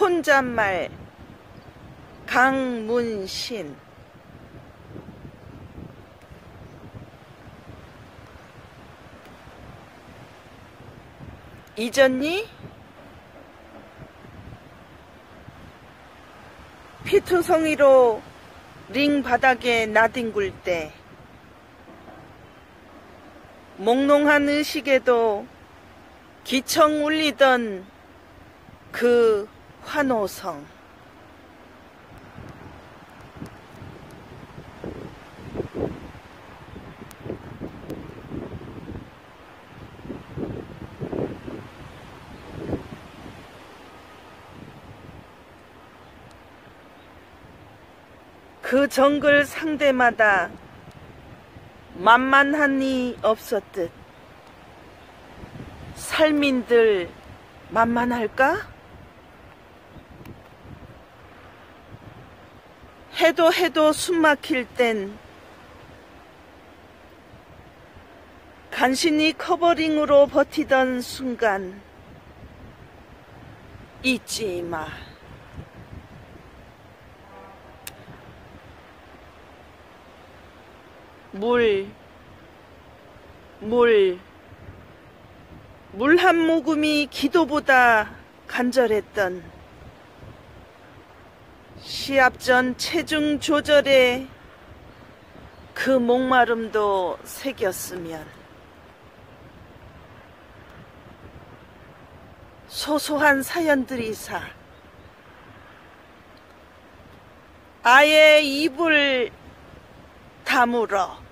혼잣말 강문신. 잊었니? 피투성이로 링 바닥에 나뒹굴 때 몽롱한 의식에도 기청 울리던 그 환호성. 그 정글 상대마다 만만한이 없었듯 살민들 만만할까? 해도 숨막힐 땐 간신히 커버링으로 버티던 순간 잊지 마. 물 한 모금이 기도보다 간절했던 시합 전 체중 조절에 그 목마름도 새겼으면 소소한 사연들이사 아예 입을 다물어